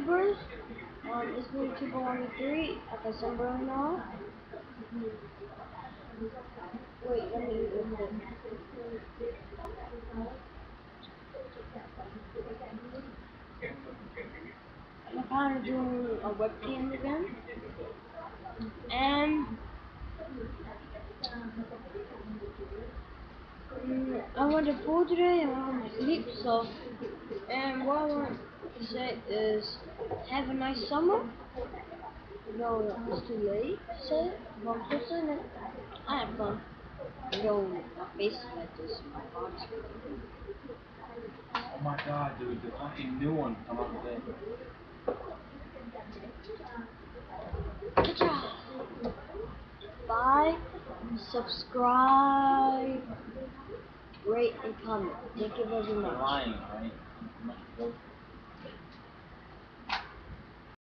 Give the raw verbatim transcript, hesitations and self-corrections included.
YouTubers. Um, it's me, YouTuber one three at December now. Wait, let me eat real quick. I'm kind of doing a webcam again. And mm, I went to pool today and I went to sleep, so. And what I want to say is, have a nice summer. No, no, it's too late to say it, but I'm still saying it. I had fun. Yo, my face is like this, my body's Oh my god, dude, the fucking new one come out today. good job. Bye, subscribe, rate, and comment. Thank you very You're much. lying, right?